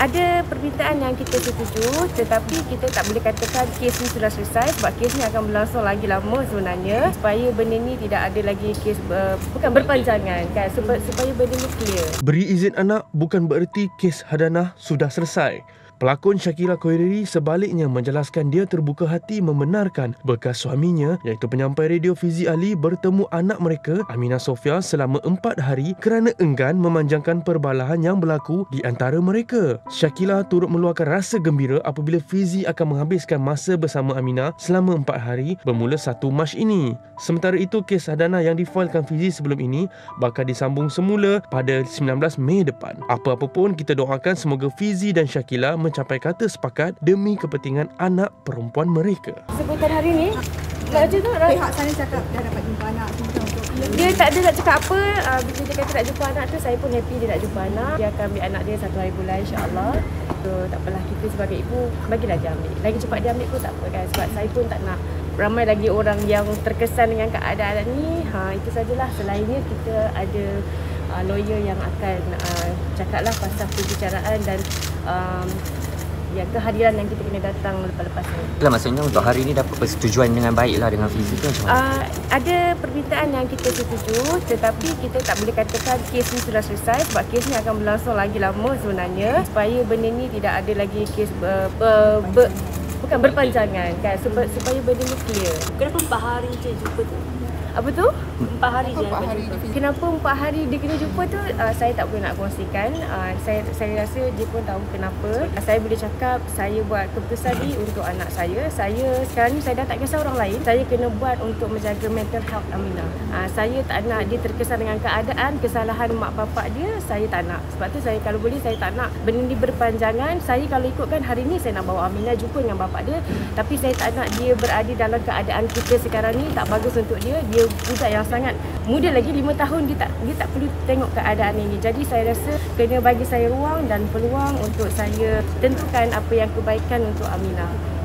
Ada permintaan yang kita setuju, tetapi kita tak boleh katakan kes ni sudah selesai sebab kes ni akan berlangsung lagi lama sebenarnya, supaya benda ni tidak ada lagi kes bukan berpanjangan kan, supaya benda ni clear. Beri izin anak bukan bererti kes hadanah sudah selesai. Pelakon Shakila Khairiri sebaliknya menjelaskan dia terbuka hati membenarkan bekas suaminya iaitu penyampai radio Fizi Ali bertemu anak mereka Aminah Sofia selama 4 hari kerana enggan memanjangkan perbalahan yang berlaku di antara mereka. Shakila turut meluahkan rasa gembira apabila Fizi akan menghabiskan masa bersama Aminah selama 4 hari bermula 1 Mac ini. Sementara itu, kes hadanah yang difailkan Fizi sebelum ini bakal disambung semula pada 19 Mei depan. Apa-apa pun, kita doakan semoga Fizi dan Shakila mencapai kata sepakat demi kepentingan anak perempuan mereka. Sebutan hari ni, tak ada tak? Pihak sana cakap dah dapat jumpa anak. Dia tak ada nak cakap apa. Bila dia kata nak jumpa anak tu, saya pun happy dia nak jumpa anak. Dia akan ambil anak dia 1 hari bulan, insyaAllah. So, tak apalah, kita sebagai ibu, bagilah dia ambil. Lagi cepat dia ambil pun tak apa kan. Sebab saya pun tak nak ramai lagi orang yang terkesan dengan keadaan ni. Itu sajalah. Selainnya, kita ada lawyer yang akan cakaplah pasal perbicaraan dan kehadiran yang kita kena datang lepas-lepas ni. Maksudnya untuk hari ni dapat persetujuan dengan baiklah dengan Fizi tu macam mana? Ada permintaan yang kita setuju, tetapi kita tak boleh katakan kes ni sudah selesai sebab kes ni akan berlangsung lagi lama sebenarnya, supaya benda ni tidak ada lagi kes bukan berpanjangan kan, supaya benda ni clear. Kenapa 4 hari je jumpa tu? Apa tu? 4 hari je dapat jumpa. Kenapa 4 hari dia kena jumpa tu, saya tak boleh nak kongsikan. Saya rasa dia pun tahu kenapa. Saya boleh cakap saya buat keputusan ni untuk anak saya. Saya sekarang ni saya dah tak kisah orang lain. Saya kena buat untuk menjaga mental health Aminah. Saya tak nak dia terkesan dengan keadaan, kesalahan mak bapak dia. Saya tak nak. Sebab tu saya kalau boleh saya tak nak benda ni berpanjangan. Saya kalau ikutkan hari ni saya nak bawa Aminah jumpa dengan bapak dia, tapi saya tak nak dia berada dalam keadaan kita sekarang ni. Tak bagus untuk dia. Dia budak yang sangat muda lagi, 5 tahun, dia tak perlu tengok keadaan ini. Jadi saya rasa kena bagi saya ruang dan peluang untuk saya tentukan apa yang kebaikan untuk Aminah.